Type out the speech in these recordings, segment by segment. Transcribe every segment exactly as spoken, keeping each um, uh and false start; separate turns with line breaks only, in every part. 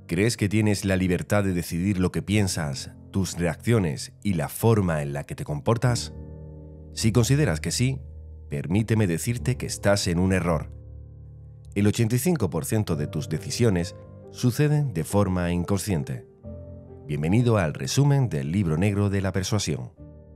¿Crees que tienes la libertad de decidir lo que piensas, tus reacciones y la forma en la que te comportas? Si consideras que sí, permíteme decirte que estás en un error. El ochenta y cinco por ciento de tus decisiones suceden de forma inconsciente. Bienvenido al resumen del Libro Negro de la Persuasión.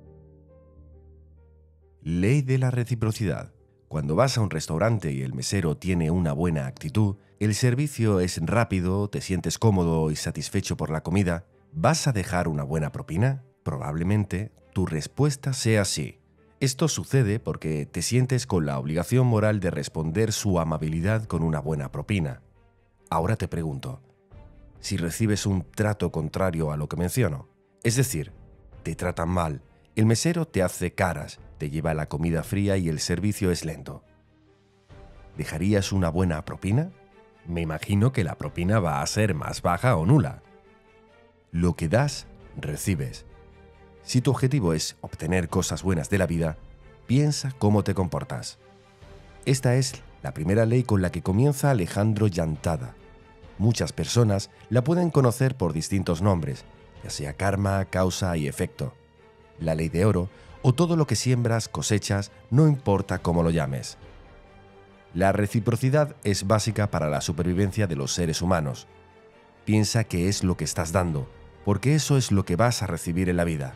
Ley de la reciprocidad. Cuando vas a un restaurante y el mesero tiene una buena actitud, el servicio es rápido, te sientes cómodo y satisfecho por la comida, ¿vas a dejar una buena propina? Probablemente tu respuesta sea sí. Esto sucede porque te sientes con la obligación moral de responder su amabilidad con una buena propina. Ahora te pregunto, si recibes un trato contrario a lo que menciono, es decir, te tratan mal, el mesero te hace caras, te lleva la comida fría y el servicio es lento, ¿dejarías una buena propina? Me imagino que la propina va a ser más baja o nula. Lo que das, recibes. Si tu objetivo es obtener cosas buenas de la vida, piensa cómo te comportas. Esta es la primera ley con la que comienza Alejandro Llantada. Muchas personas la pueden conocer por distintos nombres, ya sea karma, causa y efecto. La ley de oro o todo lo que siembras, cosechas, no importa cómo lo llames. La reciprocidad es básica para la supervivencia de los seres humanos. Piensa qué es lo que estás dando, porque eso es lo que vas a recibir en la vida.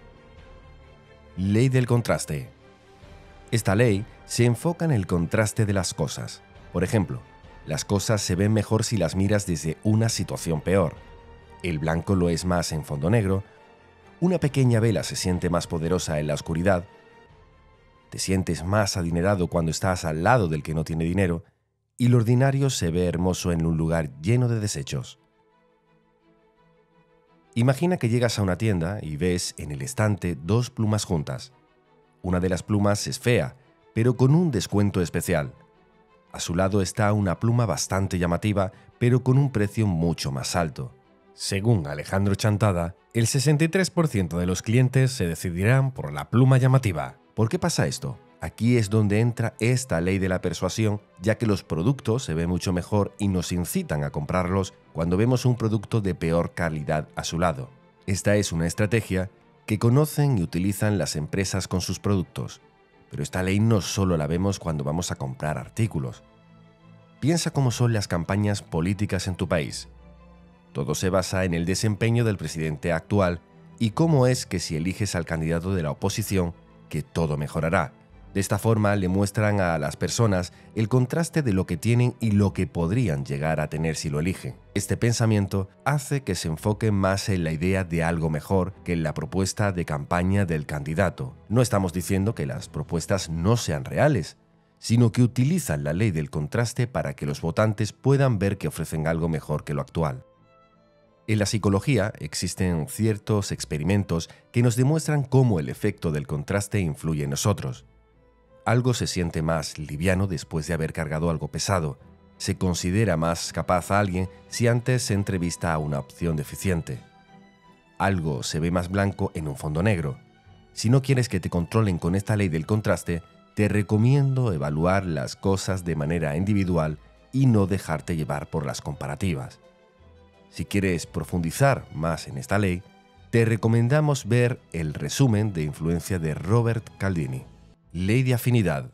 Ley del contraste. Esta ley se enfoca en el contraste de las cosas. Por ejemplo, las cosas se ven mejor si las miras desde una situación peor. El blanco lo es más en fondo negro. Una pequeña vela se siente más poderosa en la oscuridad. Te sientes más adinerado cuando estás al lado del que no tiene dinero. Y lo ordinario se ve hermoso en un lugar lleno de desechos. Imagina que llegas a una tienda y ves en el estante dos plumas juntas. Una de las plumas es fea, pero con un descuento especial. A su lado está una pluma bastante llamativa, pero con un precio mucho más alto. Según Alejandro Llantada, el sesenta y tres por ciento de los clientes se decidirán por la pluma llamativa. ¿Por qué pasa esto? Aquí es donde entra esta ley de la persuasión, ya que los productos se ven mucho mejor y nos incitan a comprarlos cuando vemos un producto de peor calidad a su lado. Esta es una estrategia que conocen y utilizan las empresas con sus productos. Pero esta ley no solo la vemos cuando vamos a comprar artículos. Piensa cómo son las campañas políticas en tu país. Todo se basa en el desempeño del presidente actual y cómo es que si eliges al candidato de la oposición, que todo mejorará. De esta forma le muestran a las personas el contraste de lo que tienen y lo que podrían llegar a tener si lo eligen. Este pensamiento hace que se enfoquen más en la idea de algo mejor que en la propuesta de campaña del candidato. No estamos diciendo que las propuestas no sean reales, sino que utilizan la ley del contraste para que los votantes puedan ver que ofrecen algo mejor que lo actual. En la psicología existen ciertos experimentos que nos demuestran cómo el efecto del contraste influye en nosotros. Algo se siente más liviano después de haber cargado algo pesado. Se considera más capaz a alguien si antes se entrevista a una opción deficiente. Algo se ve más blanco en un fondo negro. Si no quieres que te controlen con esta ley del contraste, te recomiendo evaluar las cosas de manera individual y no dejarte llevar por las comparativas. Si quieres profundizar más en esta ley, te recomendamos ver el resumen de influencia de Robert Cialdini. Ley de afinidad.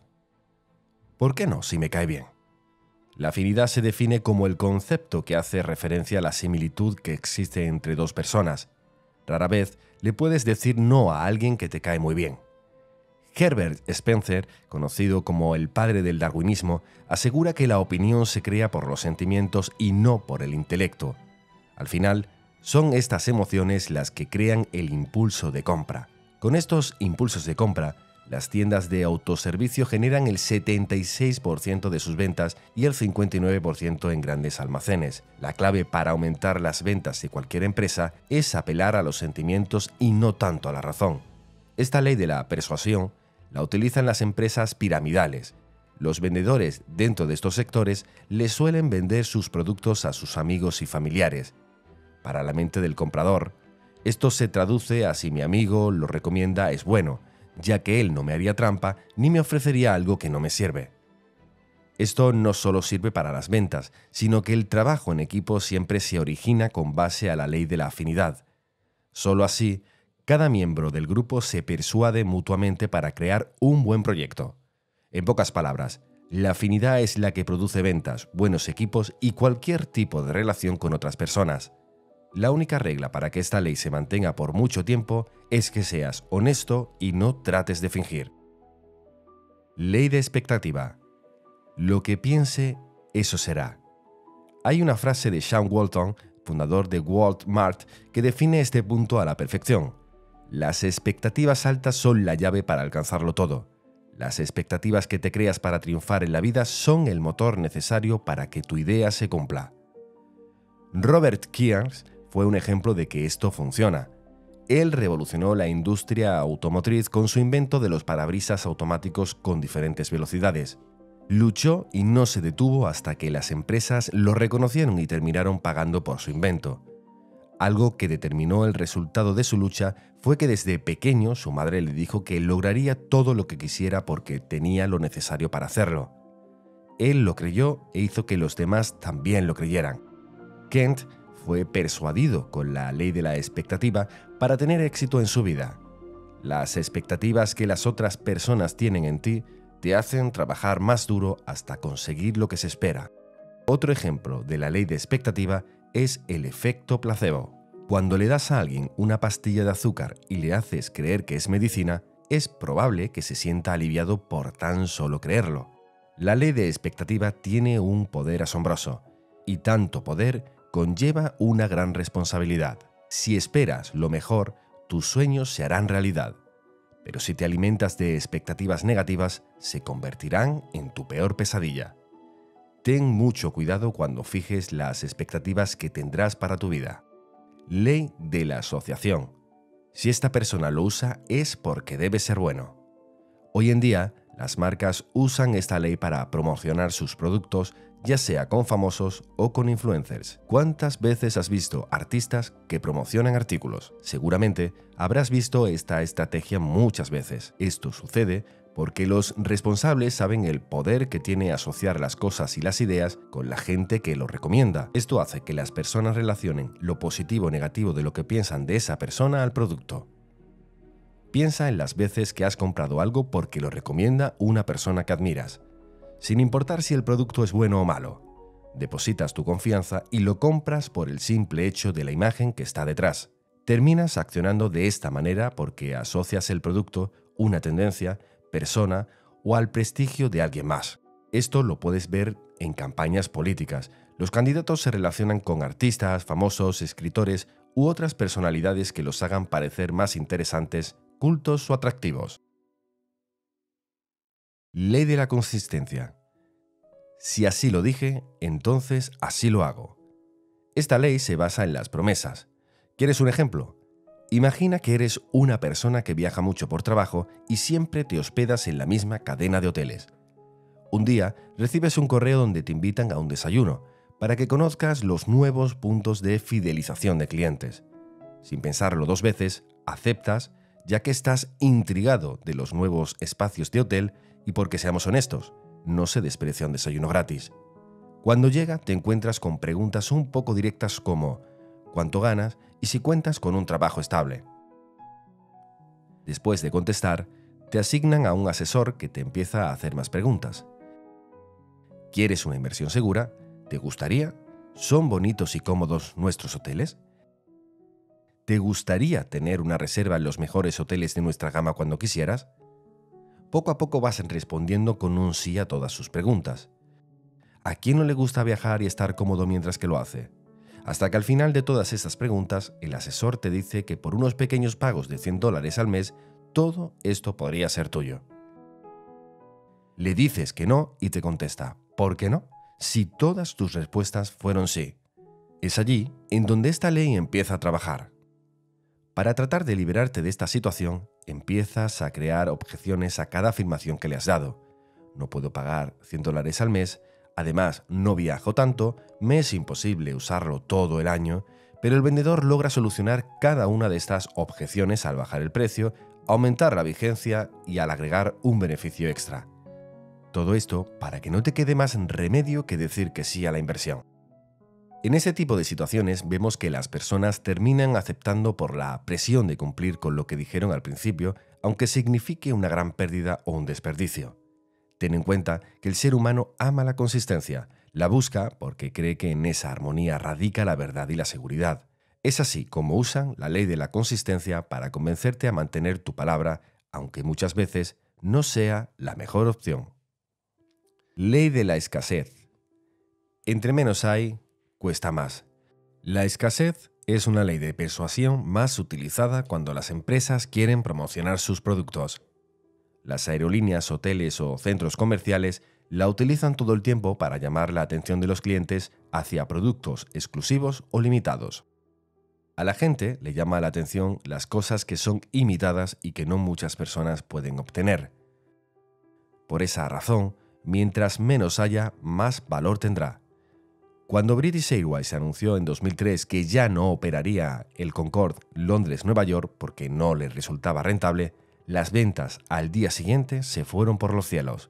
¿Por qué no si me cae bien? La afinidad se define como el concepto que hace referencia a la similitud que existe entre dos personas. Rara vez le puedes decir no a alguien que te cae muy bien. Herbert Spencer, conocido como el padre del darwinismo, asegura que la opinión se crea por los sentimientos y no por el intelecto. Al final, son estas emociones las que crean el impulso de compra. Con estos impulsos de compra, las tiendas de autoservicio generan el setenta y seis por ciento de sus ventas y el cincuenta y nueve por ciento en grandes almacenes. La clave para aumentar las ventas de cualquier empresa es apelar a los sentimientos y no tanto a la razón. Esta ley de la persuasión la utilizan las empresas piramidales. Los vendedores dentro de estos sectores les suelen vender sus productos a sus amigos y familiares. Para la mente del comprador, esto se traduce a si mi amigo lo recomienda es bueno, ya que él no me haría trampa ni me ofrecería algo que no me sirve. Esto no solo sirve para las ventas, sino que el trabajo en equipo siempre se origina con base a la ley de la afinidad. Solo así, cada miembro del grupo se persuade mutuamente para crear un buen proyecto. En pocas palabras, la afinidad es la que produce ventas, buenos equipos y cualquier tipo de relación con otras personas. La única regla para que esta ley se mantenga por mucho tiempo es que seas honesto y no trates de fingir. Ley de expectativa. Lo que piense, eso será. Hay una frase de Sean Walton, fundador de Walmart, que define este punto a la perfección. Las expectativas altas son la llave para alcanzarlo todo. Las expectativas que te creas para triunfar en la vida son el motor necesario para que tu idea se cumpla. Robert Keynes fue un ejemplo de que esto funciona. Él revolucionó la industria automotriz con su invento de los parabrisas automáticos con diferentes velocidades. Luchó y no se detuvo hasta que las empresas lo reconocieron y terminaron pagando por su invento. Algo que determinó el resultado de su lucha fue que desde pequeño su madre le dijo que lograría todo lo que quisiera porque tenía lo necesario para hacerlo. Él lo creyó e hizo que los demás también lo creyeran. Kent fue persuadido con la ley de la expectativa para tener éxito en su vida. Las expectativas que las otras personas tienen en ti te hacen trabajar más duro hasta conseguir lo que se espera. Otro ejemplo de la ley de expectativa es el efecto placebo. Cuando le das a alguien una pastilla de azúcar y le haces creer que es medicina, es probable que se sienta aliviado por tan solo creerlo. La ley de expectativa tiene un poder asombroso, y tanto poder conlleva una gran responsabilidad. Si esperas lo mejor, tus sueños se harán realidad. Pero si te alimentas de expectativas negativas, se convertirán en tu peor pesadilla. Ten mucho cuidado cuando fijes las expectativas que tendrás para tu vida. Ley de la asociación. Si esta persona lo usa, es porque debe ser bueno. Hoy en día, las marcas usan esta ley para promocionar sus productos, ya sea con famosos o con influencers. ¿Cuántas veces has visto artistas que promocionan artículos? Seguramente habrás visto esta estrategia muchas veces. Esto sucede porque los responsables saben el poder que tiene asociar las cosas y las ideas con la gente que lo recomienda. Esto hace que las personas relacionen lo positivo o negativo de lo que piensan de esa persona al producto. Piensa en las veces que has comprado algo porque lo recomienda una persona que admiras, sin importar si el producto es bueno o malo. Depositas tu confianza y lo compras por el simple hecho de la imagen que está detrás. Terminas accionando de esta manera porque asocias el producto, una tendencia, persona o al prestigio de alguien más. Esto lo puedes ver en campañas políticas. Los candidatos se relacionan con artistas, famosos, escritores u otras personalidades que los hagan parecer más interesantes, cultos o atractivos. Ley de la consistencia. Si así lo dije, entonces así lo hago. Esta ley se basa en las promesas. ¿Quieres un ejemplo? Imagina que eres una persona que viaja mucho por trabajo y siempre te hospedas en la misma cadena de hoteles. Un día recibes un correo donde te invitan a un desayuno para que conozcas los nuevos puntos de fidelización de clientes. Sin pensarlo dos veces, aceptas, ya que estás intrigado de los nuevos espacios de hotel y porque, seamos honestos, no se desprecia un desayuno gratis. Cuando llega, te encuentras con preguntas un poco directas como ¿cuánto ganas? Y si cuentas con un trabajo estable. Después de contestar, te asignan a un asesor que te empieza a hacer más preguntas. ¿Quieres una inversión segura? ¿Te gustaría? ¿Son bonitos y cómodos nuestros hoteles? ¿Te gustaría tener una reserva en los mejores hoteles de nuestra gama cuando quisieras? Poco a poco vas respondiendo con un sí a todas sus preguntas. ¿A quién no le gusta viajar y estar cómodo mientras que lo hace? Hasta que al final de todas estas preguntas, el asesor te dice que por unos pequeños pagos de cien dólares al mes, todo esto podría ser tuyo. Le dices que no y te contesta, ¿por qué no? Si todas tus respuestas fueron sí. Es allí en donde esta ley empieza a trabajar. Para tratar de liberarte de esta situación, empiezas a crear objeciones a cada afirmación que le has dado. No puedo pagar cien dólares al mes, además no viajo tanto, me es imposible usarlo todo el año, pero el vendedor logra solucionar cada una de estas objeciones al bajar el precio, aumentar la vigencia y al agregar un beneficio extra. Todo esto para que no te quede más remedio que decir que sí a la inversión. En ese tipo de situaciones vemos que las personas terminan aceptando por la presión de cumplir con lo que dijeron al principio, aunque signifique una gran pérdida o un desperdicio. Ten en cuenta que el ser humano ama la consistencia, la busca porque cree que en esa armonía radica la verdad y la seguridad. Es así como usan la ley de la consistencia para convencerte a mantener tu palabra, aunque muchas veces no sea la mejor opción. Ley de la escasez. Entre menos hay, cuesta más. La escasez es una ley de persuasión más utilizada cuando las empresas quieren promocionar sus productos. Las aerolíneas, hoteles o centros comerciales la utilizan todo el tiempo para llamar la atención de los clientes hacia productos exclusivos o limitados. A la gente le llama la atención las cosas que son imitadas y que no muchas personas pueden obtener. Por esa razón, mientras menos haya, más valor tendrá. Cuando British Airways anunció en dos mil tres que ya no operaría el Concorde Londres-Nueva York porque no le resultaba rentable, las ventas al día siguiente se fueron por los cielos.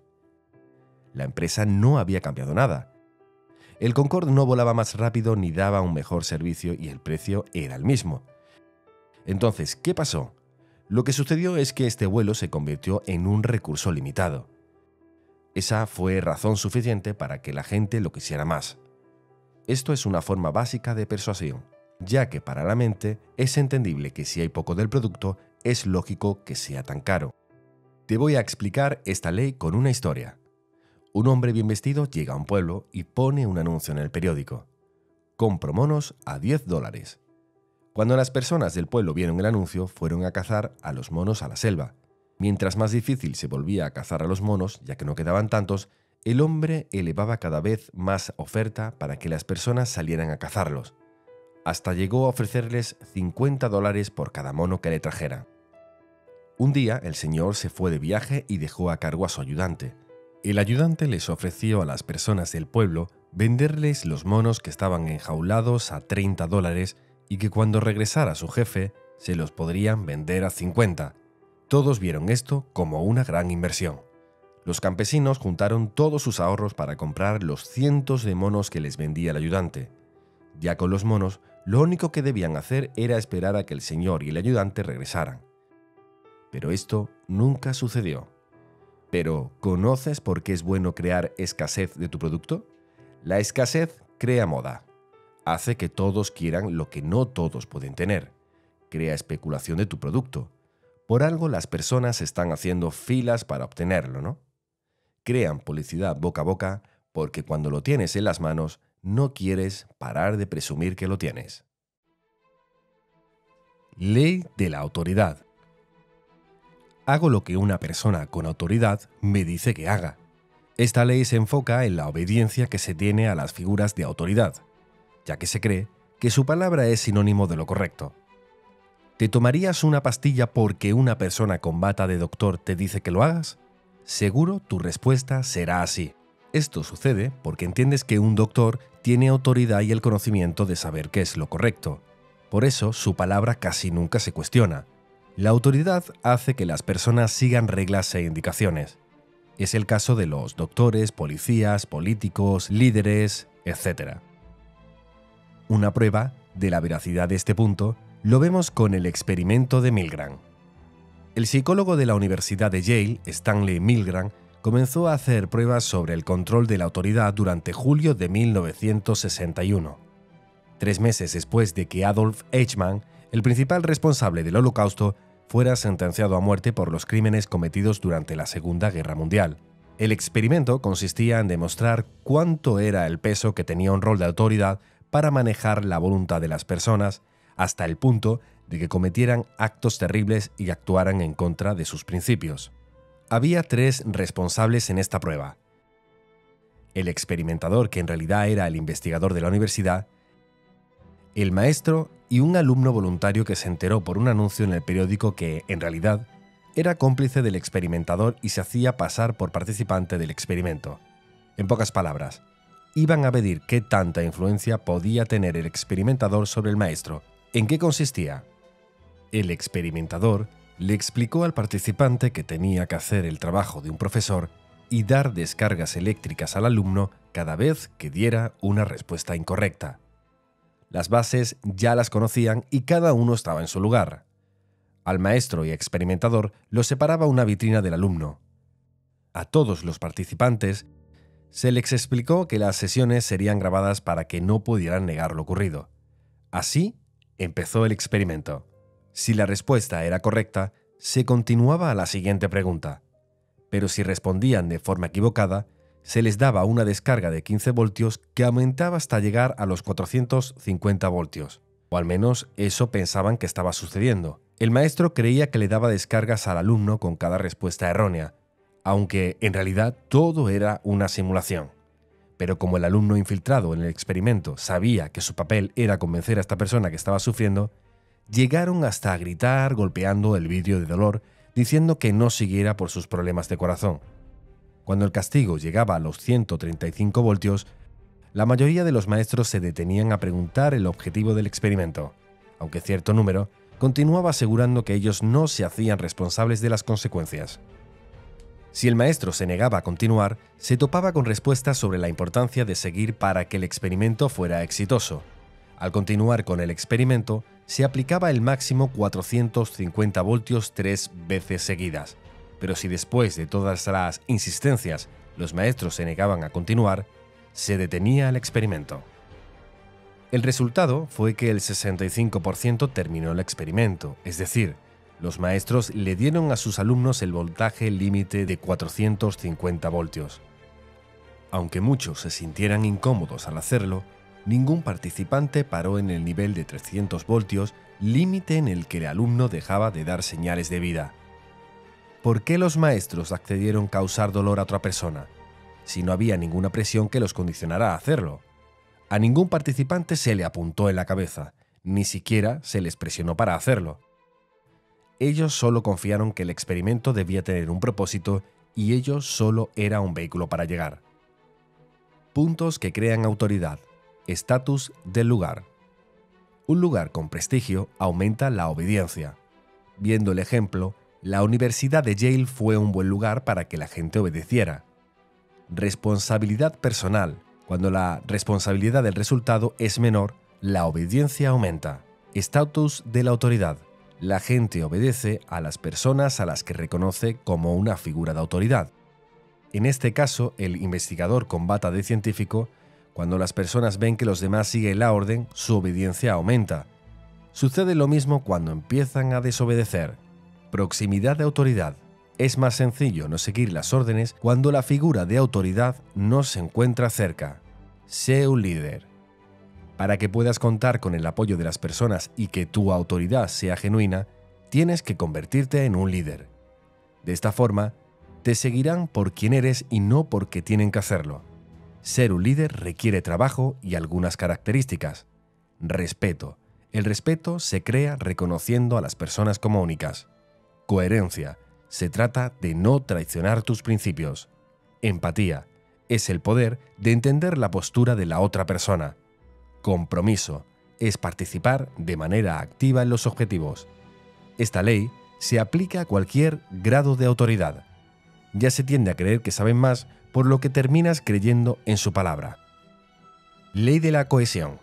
La empresa no había cambiado nada. El Concorde no volaba más rápido ni daba un mejor servicio y el precio era el mismo. Entonces, ¿qué pasó? Lo que sucedió es que este vuelo se convirtió en un recurso limitado. Esa fue razón suficiente para que la gente lo quisiera más. Esto es una forma básica de persuasión, ya que para la mente es entendible que si hay poco del producto, es lógico que sea tan caro. Te voy a explicar esta ley con una historia. Un hombre bien vestido llega a un pueblo y pone un anuncio en el periódico. Compro monos a diez dólares. Cuando las personas del pueblo vieron el anuncio, fueron a cazar a los monos a la selva. Mientras más difícil se volvía a cazar a los monos, ya que no quedaban tantos, el hombre elevaba cada vez más oferta para que las personas salieran a cazarlos. Hasta llegó a ofrecerles cincuenta dólares por cada mono que le trajera. Un día el señor se fue de viaje y dejó a cargo a su ayudante. El ayudante les ofreció a las personas del pueblo venderles los monos que estaban enjaulados a treinta dólares y que cuando regresara su jefe se los podrían vender a cincuenta. Todos vieron esto como una gran inversión. Los campesinos juntaron todos sus ahorros para comprar los cientos de monos que les vendía el ayudante. Ya con los monos, lo único que debían hacer era esperar a que el señor y el ayudante regresaran. Pero esto nunca sucedió. Pero, ¿conoces por qué es bueno crear escasez de tu producto? La escasez crea moda. Hace que todos quieran lo que no todos pueden tener. Crea especulación de tu producto. Por algo las personas están haciendo filas para obtenerlo, ¿no? Crean publicidad boca a boca porque cuando lo tienes en las manos, no quieres parar de presumir que lo tienes. Ley de la autoridad. Hago lo que una persona con autoridad me dice que haga. Esta ley se enfoca en la obediencia que se tiene a las figuras de autoridad, ya que se cree que su palabra es sinónimo de lo correcto. ¿Te tomarías una pastilla porque una persona con bata de doctor te dice que lo hagas? Seguro tu respuesta será así. Esto sucede porque entiendes que un doctor tiene autoridad y el conocimiento de saber qué es lo correcto. Por eso su palabra casi nunca se cuestiona. La autoridad hace que las personas sigan reglas e indicaciones. Es el caso de los doctores, policías, políticos, líderes, etcétera. Una prueba de la veracidad de este punto lo vemos con el experimento de Milgram. El psicólogo de la Universidad de Yale, Stanley Milgram, comenzó a hacer pruebas sobre el control de la autoridad durante julio de mil novecientos sesenta y uno. Tres meses después de que Adolf Eichmann, el principal responsable del Holocausto, fuera sentenciado a muerte por los crímenes cometidos durante la Segunda Guerra Mundial. El experimento consistía en demostrar cuánto era el peso que tenía un rol de autoridad para manejar la voluntad de las personas, hasta el punto de que cometieran actos terribles y actuaran en contra de sus principios. Había tres responsables en esta prueba: el experimentador, que en realidad era el investigador de la universidad, el maestro y un alumno voluntario que se enteró por un anuncio en el periódico que, en realidad, era cómplice del experimentador y se hacía pasar por participante del experimento. En pocas palabras, iban a medir qué tanta influencia podía tener el experimentador sobre el maestro. ¿En qué consistía? El experimentador le explicó al participante que tenía que hacer el trabajo de un profesor y dar descargas eléctricas al alumno cada vez que diera una respuesta incorrecta. Las bases ya las conocían y cada uno estaba en su lugar. Al maestro y experimentador los separaba una vitrina del alumno. A todos los participantes se les explicó que las sesiones serían grabadas para que no pudieran negar lo ocurrido. Así empezó el experimento. Si la respuesta era correcta, se continuaba a la siguiente pregunta. Pero si respondían de forma equivocada, se les daba una descarga de quince voltios que aumentaba hasta llegar a los cuatrocientos cincuenta voltios. O al menos eso pensaban que estaba sucediendo. El maestro creía que le daba descargas al alumno con cada respuesta errónea, aunque en realidad todo era una simulación. Pero como el alumno infiltrado en el experimento sabía que su papel era convencer a esta persona que estaba sufriendo, llegaron hasta a gritar golpeando el vidrio de dolor, diciendo que no siguiera por sus problemas de corazón. Cuando el castigo llegaba a los ciento treinta y cinco voltios, la mayoría de los maestros se detenían a preguntar el objetivo del experimento, aunque cierto número continuaba asegurando que ellos no se hacían responsables de las consecuencias. Si el maestro se negaba a continuar, se topaba con respuestas sobre la importancia de seguir para que el experimento fuera exitoso. Al continuar con el experimento, se aplicaba el máximo cuatrocientos cincuenta voltios tres veces seguidas. Pero si después de todas las insistencias los maestros se negaban a continuar, se detenía el experimento. El resultado fue que el sesenta y cinco por ciento terminó el experimento, es decir, los maestros le dieron a sus alumnos el voltaje límite de cuatrocientos cincuenta voltios. Aunque muchos se sintieran incómodos al hacerlo, ningún participante paró en el nivel de trescientos voltios, límite en el que el alumno dejaba de dar señales de vida. ¿Por qué los maestros accedieron a causar dolor a otra persona, si no había ninguna presión que los condicionara a hacerlo? A ningún participante se le apuntó en la cabeza, ni siquiera se les presionó para hacerlo. Ellos solo confiaron que el experimento debía tener un propósito y ello solo era un vehículo para llegar. Puntos que crean autoridad. Estatus del lugar. Un lugar con prestigio aumenta la obediencia. Viendo el ejemplo, la Universidad de Yale fue un buen lugar para que la gente obedeciera. Responsabilidad personal. Cuando la responsabilidad del resultado es menor, la obediencia aumenta. Estatus de la autoridad. La gente obedece a las personas a las que reconoce como una figura de autoridad. En este caso, el investigador con bata de científico, cuando las personas ven que los demás siguen la orden, su obediencia aumenta. Sucede lo mismo cuando empiezan a desobedecer. Proximidad de autoridad. Es más sencillo no seguir las órdenes cuando la figura de autoridad no se encuentra cerca. Sé un líder. Para que puedas contar con el apoyo de las personas y que tu autoridad sea genuina, tienes que convertirte en un líder. De esta forma, te seguirán por quien eres y no porque tienen que hacerlo. Ser un líder requiere trabajo y algunas características. Respeto. El respeto se crea reconociendo a las personas como únicas. Coherencia. Se trata de no traicionar tus principios. Empatía. Es el poder de entender la postura de la otra persona. Compromiso. Es participar de manera activa en los objetivos. Esta ley se aplica a cualquier grado de autoridad. Ya se tiende a creer que saben más, por lo que terminas creyendo en su palabra. Ley de la cohesión.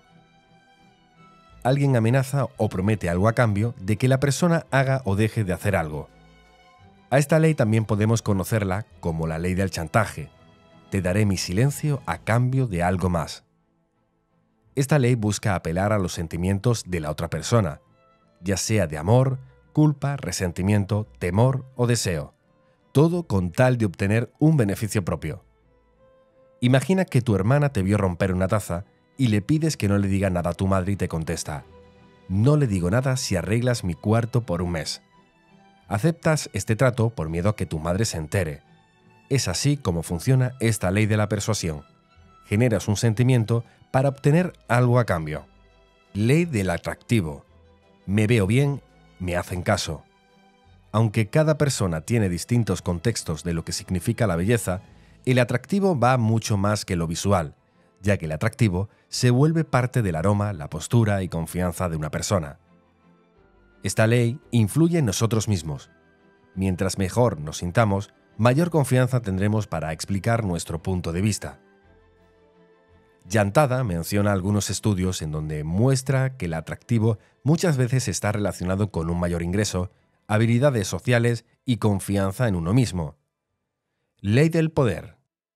Alguien amenaza o promete algo a cambio de que la persona haga o deje de hacer algo. A esta ley también podemos conocerla como la ley del chantaje. Te daré mi silencio a cambio de algo más. Esta ley busca apelar a los sentimientos de la otra persona, ya sea de amor, culpa, resentimiento, temor o deseo, todo con tal de obtener un beneficio propio. Imagina que tu hermana te vio romper una taza y le pides que no le diga nada a tu madre y te contesta: no le digo nada si arreglas mi cuarto por un mes. Aceptas este trato por miedo a que tu madre se entere. Es así como funciona esta ley de la persuasión. Generas un sentimiento para obtener algo a cambio. Ley del atractivo. Me veo bien, me hacen caso. Aunque cada persona tiene distintos contextos de lo que significa la belleza, el atractivo va mucho más que lo visual, ya que el atractivo se vuelve parte del aroma, la postura y confianza de una persona. Esta ley influye en nosotros mismos. Mientras mejor nos sintamos, mayor confianza tendremos para explicar nuestro punto de vista. Llantada menciona algunos estudios en donde muestra que el atractivo muchas veces está relacionado con un mayor ingreso, habilidades sociales y confianza en uno mismo. Ley del poder.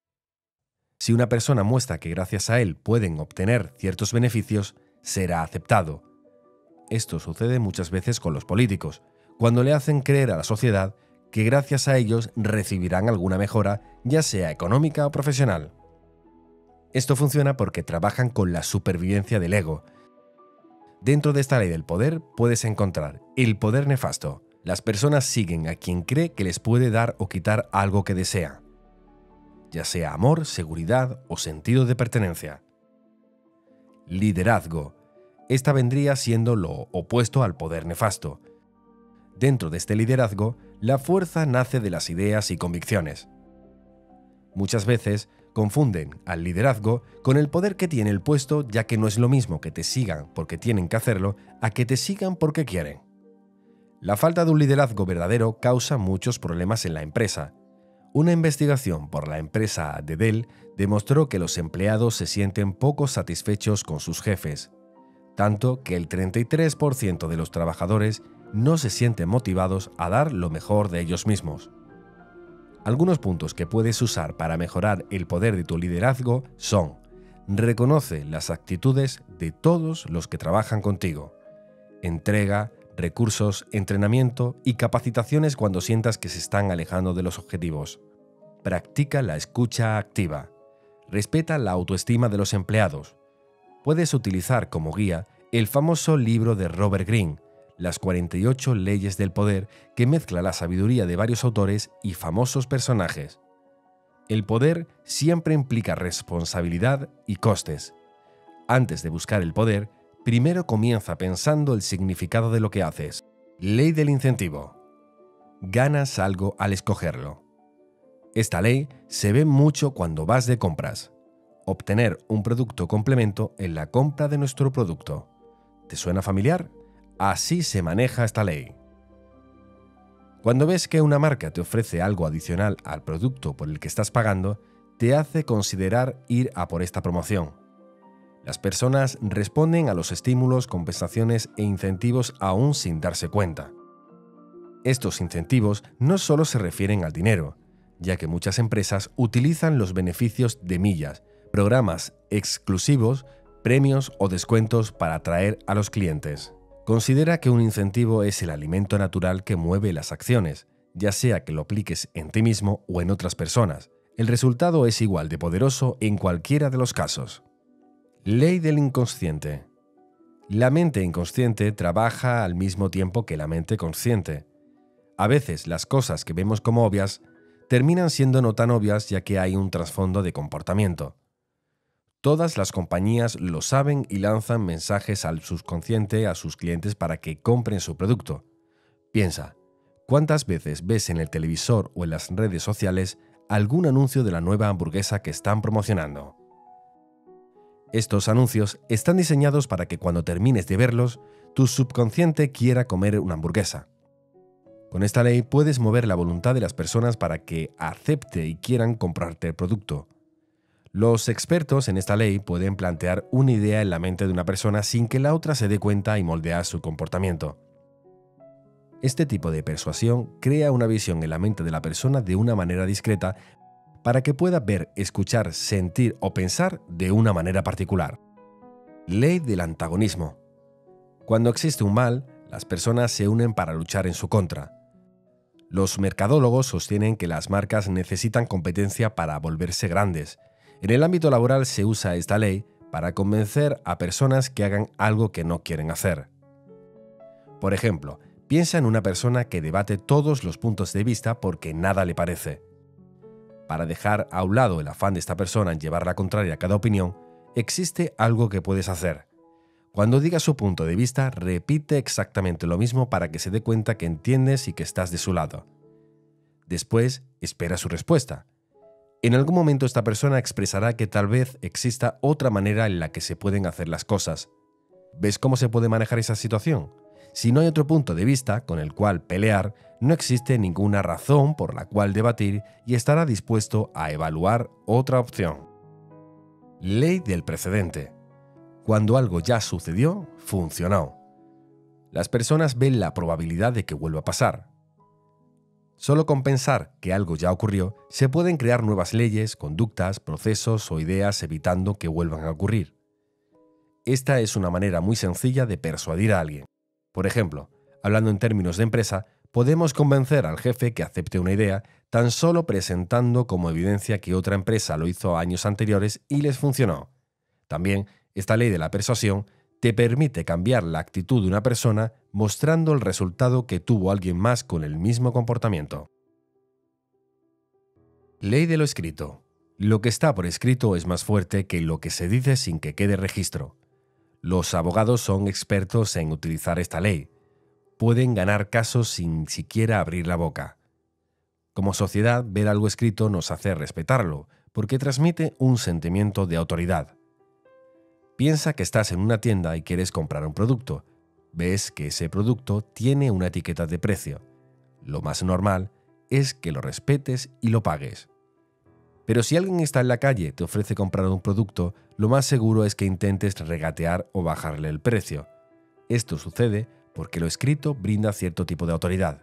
Si una persona muestra que gracias a él pueden obtener ciertos beneficios, será aceptado. Esto sucede muchas veces con los políticos, cuando le hacen creer a la sociedad que gracias a ellos recibirán alguna mejora, ya sea económica o profesional. Esto funciona porque trabajan con la supervivencia del ego. Dentro de esta ley del poder puedes encontrar el poder nefasto. Las personas siguen a quien cree que les puede dar o quitar algo que desea, ya sea amor, seguridad o sentido de pertenencia. Liderazgo. Esta vendría siendo lo opuesto al poder nefasto. Dentro de este liderazgo, la fuerza nace de las ideas y convicciones. Muchas veces confunden al liderazgo con el poder que tiene el puesto, ya que no es lo mismo que te sigan porque tienen que hacerlo a que te sigan porque quieren. La falta de un liderazgo verdadero causa muchos problemas en la empresa. Una investigación por la empresa de Dell demostró que los empleados se sienten poco satisfechos con sus jefes, tanto que el treinta y tres por ciento de los trabajadores no se sienten motivados a dar lo mejor de ellos mismos. Algunos puntos que puedes usar para mejorar el poder de tu liderazgo son: reconoce las actitudes de todos los que trabajan contigo. Entrega recursos, entrenamiento y capacitaciones cuando sientas que se están alejando de los objetivos. Practica la escucha activa. Respeta la autoestima de los empleados. Puedes utilizar como guía el famoso libro de Robert Greene, Las cuarenta y ocho leyes del poder, que mezcla la sabiduría de varios autores y famosos personajes. El poder siempre implica responsabilidad y costes. Antes de buscar el poder, primero comienza pensando el significado de lo que haces. Ley del incentivo. Ganas algo al escogerlo. Esta ley se ve mucho cuando vas de compras. Obtener un producto complemento en la compra de nuestro producto. ¿Te suena familiar? Así se maneja esta ley. Cuando ves que una marca te ofrece algo adicional al producto por el que estás pagando, te hace considerar ir a por esta promoción. Las personas responden a los estímulos, compensaciones e incentivos aún sin darse cuenta. Estos incentivos no solo se refieren al dinero, ya que muchas empresas utilizan los beneficios de millas, programas exclusivos, premios o descuentos para atraer a los clientes. Considera que un incentivo es el alimento natural que mueve las acciones, ya sea que lo apliques en ti mismo o en otras personas. El resultado es igual de poderoso en cualquiera de los casos. Ley del inconsciente. La mente inconsciente trabaja al mismo tiempo que la mente consciente. A veces las cosas que vemos como obvias terminan siendo no tan obvias, ya que hay un trasfondo de comportamiento. Todas las compañías lo saben y lanzan mensajes al subconsciente a sus clientes para que compren su producto. Piensa, ¿cuántas veces ves en el televisor o en las redes sociales algún anuncio de la nueva hamburguesa que están promocionando? Estos anuncios están diseñados para que cuando termines de verlos, tu subconsciente quiera comer una hamburguesa. Con esta ley puedes mover la voluntad de las personas para que acepte y quieran comprarte el producto. Los expertos en esta ley pueden plantear una idea en la mente de una persona sin que la otra se dé cuenta y moldear su comportamiento. Este tipo de persuasión crea una visión en la mente de la persona de una manera discreta para que pueda ver, escuchar, sentir o pensar de una manera particular. Ley del antagonismo. Cuando existe un mal, las personas se unen para luchar en su contra. Los mercadólogos sostienen que las marcas necesitan competencia para volverse grandes. En el ámbito laboral se usa esta ley para convencer a personas que hagan algo que no quieren hacer. Por ejemplo, piensa en una persona que debate todos los puntos de vista porque nada le parece. Para dejar a un lado el afán de esta persona en llevar la contraria a cada opinión, existe algo que puedes hacer. Cuando diga su punto de vista, repite exactamente lo mismo para que se dé cuenta que entiendes y que estás de su lado. Después, espera su respuesta. En algún momento esta persona expresará que tal vez exista otra manera en la que se pueden hacer las cosas. ¿Ves cómo se puede manejar esa situación? Si no hay otro punto de vista con el cual pelear, no existe ninguna razón por la cual debatir y estará dispuesto a evaluar otra opción. Ley del precedente. Cuando algo ya sucedió, funcionó. Las personas ven la probabilidad de que vuelva a pasar. Solo con pensar que algo ya ocurrió, se pueden crear nuevas leyes, conductas, procesos o ideas evitando que vuelvan a ocurrir. Esta es una manera muy sencilla de persuadir a alguien. Por ejemplo, hablando en términos de empresa, podemos convencer al jefe que acepte una idea tan solo presentando como evidencia que otra empresa lo hizo años anteriores y les funcionó. También, esta ley de la persuasión te permite cambiar la actitud de una persona mostrando el resultado que tuvo alguien más con el mismo comportamiento. Ley de lo escrito. Lo que está por escrito es más fuerte que lo que se dice sin que quede registro. Los abogados son expertos en utilizar esta ley. Pueden ganar casos sin siquiera abrir la boca. Como sociedad, ver algo escrito nos hace respetarlo, porque transmite un sentimiento de autoridad. Piensa que estás en una tienda y quieres comprar un producto. Ves que ese producto tiene una etiqueta de precio. Lo más normal es que lo respetes y lo pagues. Pero si alguien está en la calle y te ofrece comprar un producto, lo más seguro es que intentes regatear o bajarle el precio. Esto sucede porque lo escrito brinda cierto tipo de autoridad.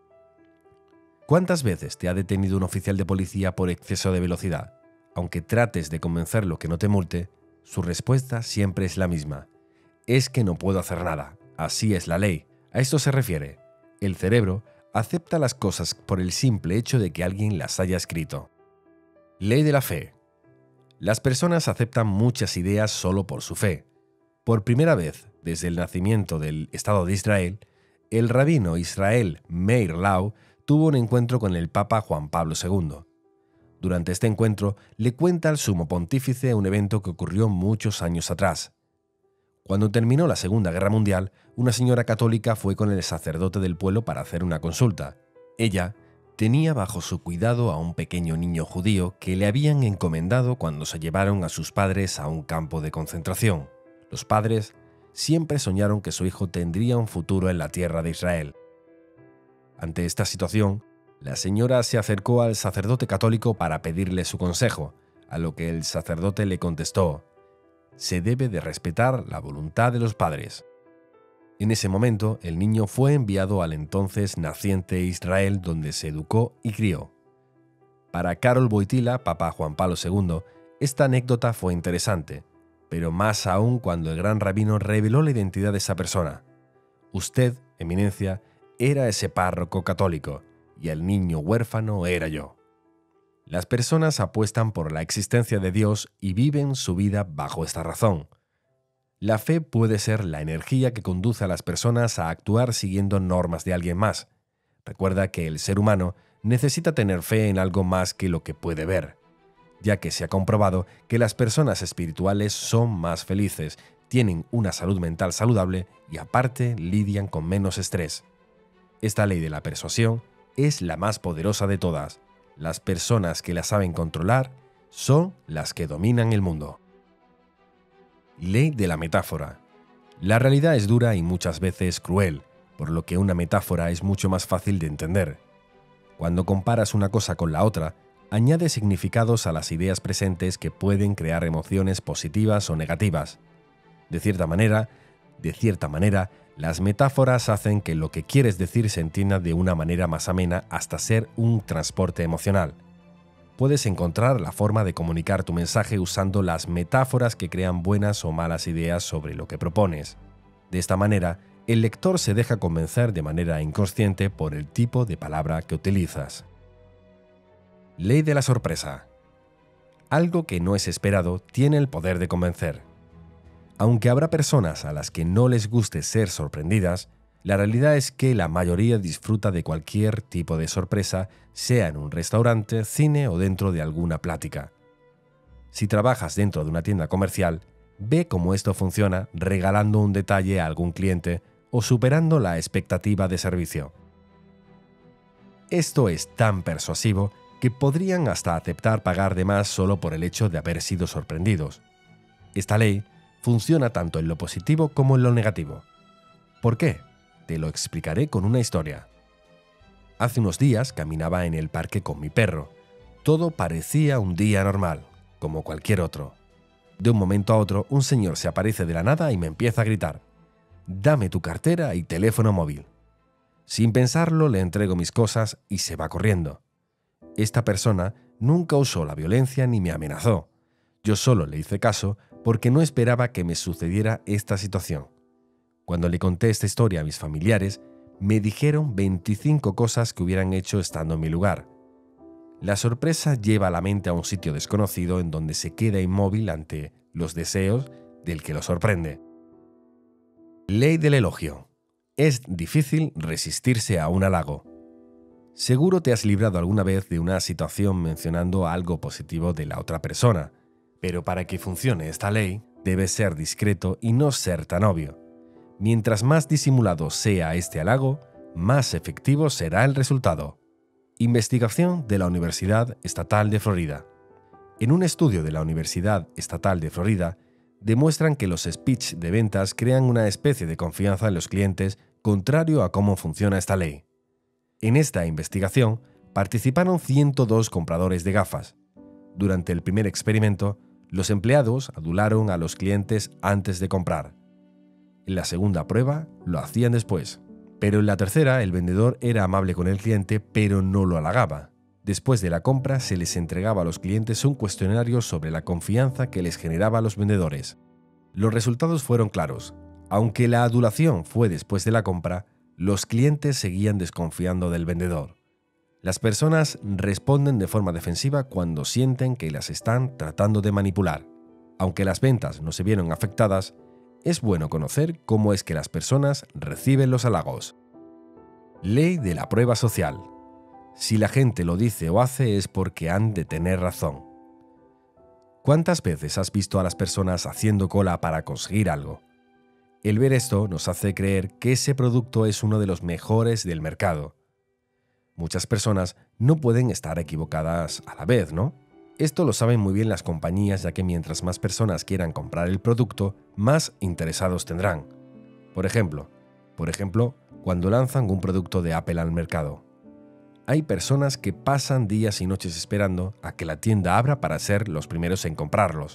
¿Cuántas veces te ha detenido un oficial de policía por exceso de velocidad? Aunque trates de convencerlo que no te multe, su respuesta siempre es la misma. Es que no puedo hacer nada. Así es la ley. A esto se refiere. El cerebro acepta las cosas por el simple hecho de que alguien las haya escrito. Ley de la fe. Las personas aceptan muchas ideas solo por su fe. Por primera vez, desde el nacimiento del Estado de Israel, el rabino Israel Meir Lau tuvo un encuentro con el Papa Juan Pablo segundo. Durante este encuentro, le cuenta al sumo pontífice un evento que ocurrió muchos años atrás. Cuando terminó la Segunda Guerra Mundial, una señora católica fue con el sacerdote del pueblo para hacer una consulta. Ella tenía bajo su cuidado a un pequeño niño judío que le habían encomendado cuando se llevaron a sus padres a un campo de concentración. Los padres siempre soñaron que su hijo tendría un futuro en la tierra de Israel. Ante esta situación, la señora se acercó al sacerdote católico para pedirle su consejo, a lo que el sacerdote le contestó: «Se debe de respetar la voluntad de los padres». En ese momento, el niño fue enviado al entonces naciente Israel, donde se educó y crió. Para Karol Wojtyla, Papa Juan Pablo segundo, esta anécdota fue interesante, pero más aún cuando el gran rabino reveló la identidad de esa persona. Usted, eminencia, era ese párroco católico, y el niño huérfano era yo. Las personas apuestan por la existencia de Dios y viven su vida bajo esta razón. La fe puede ser la energía que conduce a las personas a actuar siguiendo normas de alguien más. Recuerda que el ser humano necesita tener fe en algo más que lo que puede ver, ya que se ha comprobado que las personas espirituales son más felices, tienen una salud mental saludable y aparte lidian con menos estrés. Esta ley de la persuasión es la más poderosa de todas. Las personas que la saben controlar son las que dominan el mundo. Ley de la metáfora. La realidad es dura y muchas veces cruel, por lo que una metáfora es mucho más fácil de entender. Cuando comparas una cosa con la otra, añade significados a las ideas presentes que pueden crear emociones positivas o negativas. De cierta manera, de cierta manera, las metáforas hacen que lo que quieres decir se entienda de una manera más amena hasta ser un transporte emocional. Puedes encontrar la forma de comunicar tu mensaje usando las metáforas que crean buenas o malas ideas sobre lo que propones. De esta manera, el lector se deja convencer de manera inconsciente por el tipo de palabra que utilizas. Ley de la sorpresa. Algo que no es esperado tiene el poder de convencer. Aunque habrá personas a las que no les guste ser sorprendidas, la realidad es que la mayoría disfruta de cualquier tipo de sorpresa, sea en un restaurante, cine o dentro de alguna plática. Si trabajas dentro de una tienda comercial, ve cómo esto funciona regalando un detalle a algún cliente o superando la expectativa de servicio. Esto es tan persuasivo que podrían hasta aceptar pagar de más solo por el hecho de haber sido sorprendidos. Esta ley funciona tanto en lo positivo como en lo negativo. ¿Por qué? te lo explicaré con una historia. Hace unos días caminaba en el parque con mi perro. Todo parecía un día normal, como cualquier otro. De un momento a otro, un señor se aparece de la nada y me empieza a gritar: «Dame tu cartera y teléfono móvil». Sin pensarlo, le entrego mis cosas y se va corriendo. Esta persona nunca usó la violencia ni me amenazó. Yo solo le hice caso porque no esperaba que me sucediera esta situación. Cuando le conté esta historia a mis familiares, me dijeron veinticinco cosas que hubieran hecho estando en mi lugar. La sorpresa lleva a la mente a un sitio desconocido en donde se queda inmóvil ante los deseos del que lo sorprende. Ley del elogio. Es difícil resistirse a un halago. Seguro te has librado alguna vez de una situación mencionando algo positivo de la otra persona, pero para que funcione esta ley, debes ser discreto y no ser tan obvio. Mientras más disimulado sea este halago, más efectivo será el resultado. Investigación de la Universidad Estatal de Florida. En un estudio de la Universidad Estatal de Florida, demuestran que los speech de ventas crean una especie de confianza en los clientes contrario a cómo funciona esta ley. En esta investigación participaron ciento dos compradores de gafas. Durante el primer experimento, los empleados adularon a los clientes antes de comprar. En la segunda prueba, lo hacían después. Pero en la tercera, el vendedor era amable con el cliente, pero no lo halagaba. Después de la compra, se les entregaba a los clientes un cuestionario sobre la confianza que les generaba a los vendedores. Los resultados fueron claros. Aunque la adulación fue después de la compra, los clientes seguían desconfiando del vendedor. Las personas responden de forma defensiva cuando sienten que las están tratando de manipular. Aunque las ventas no se vieron afectadas, es bueno conocer cómo es que las personas reciben los halagos. Ley de la prueba social. Si la gente lo dice o hace es porque han de tener razón. ¿Cuántas veces has visto a las personas haciendo cola para conseguir algo? El ver esto nos hace creer que ese producto es uno de los mejores del mercado. Muchas personas no pueden estar equivocadas a la vez, ¿no? Esto lo saben muy bien las compañías, ya que mientras más personas quieran comprar el producto, más interesados tendrán. Por ejemplo, por ejemplo, cuando lanzan un producto de Apple al mercado. Hay personas que pasan días y noches esperando a que la tienda abra para ser los primeros en comprarlos.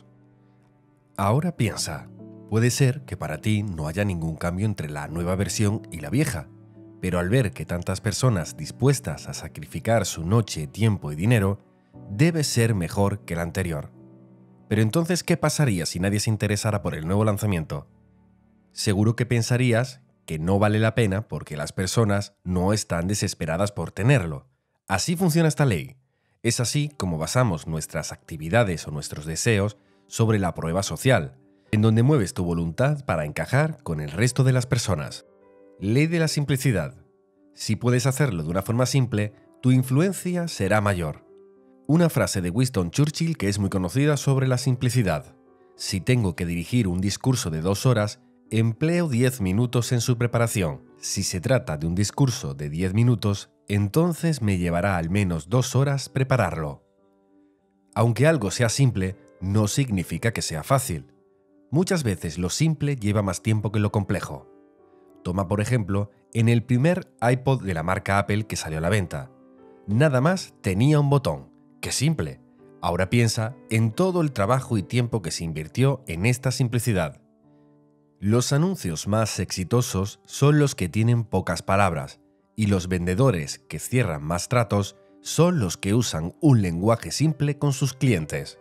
Ahora piensa, puede ser que para ti no haya ningún cambio entre la nueva versión y la vieja, pero al ver que tantas personas dispuestas a sacrificar su noche, tiempo y dinero, debe ser mejor que la anterior. Pero entonces, ¿qué pasaría si nadie se interesara por el nuevo lanzamiento? Seguro que pensarías que no vale la pena porque las personas no están desesperadas por tenerlo. Así funciona esta ley. Es así como basamos nuestras actividades o nuestros deseos sobre la prueba social, en donde mueves tu voluntad para encajar con el resto de las personas. Ley de la simplicidad. Si puedes hacerlo de una forma simple, tu influencia será mayor. Una frase de Winston Churchill que es muy conocida sobre la simplicidad. Si tengo que dirigir un discurso de dos horas, empleo diez minutos en su preparación. Si se trata de un discurso de diez minutos, entonces me llevará al menos dos horas prepararlo. Aunque algo sea simple, no significa que sea fácil. Muchas veces lo simple lleva más tiempo que lo complejo. Toma por ejemplo, en el primer iPod de la marca Apple que salió a la venta. Nada más tenía un botón. ¡Qué simple! Ahora piensa en todo el trabajo y tiempo que se invirtió en esta simplicidad. Los anuncios más exitosos son los que tienen pocas palabras, y los vendedores que cierran más tratos son los que usan un lenguaje simple con sus clientes.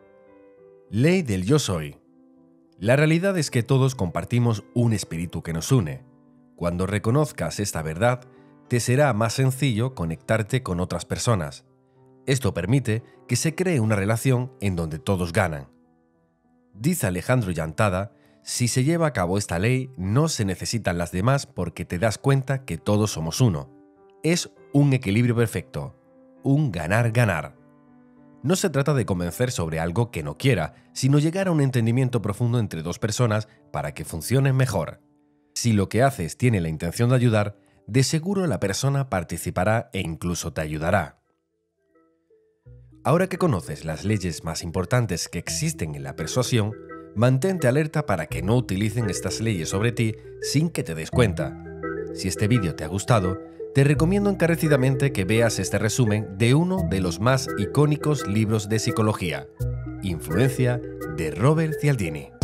Ley del yo soy. La realidad es que todos compartimos un espíritu que nos une. Cuando reconozcas esta verdad, te será más sencillo conectarte con otras personas. Esto permite que se cree una relación en donde todos ganan. Dice Alejandro Llantada, si se lleva a cabo esta ley, no se necesitan las demás porque te das cuenta que todos somos uno. Es un equilibrio perfecto, un ganar-ganar. No se trata de convencer sobre algo que no quiera, sino llegar a un entendimiento profundo entre dos personas para que funcionen mejor. Si lo que haces tiene la intención de ayudar, de seguro la persona participará e incluso te ayudará. Ahora que conoces las leyes más importantes que existen en la persuasión, mantente alerta para que no utilicen estas leyes sobre ti sin que te des cuenta. Si este vídeo te ha gustado, te recomiendo encarecidamente que veas este resumen de uno de los más icónicos libros de psicología, Influencia, de Robert Cialdini.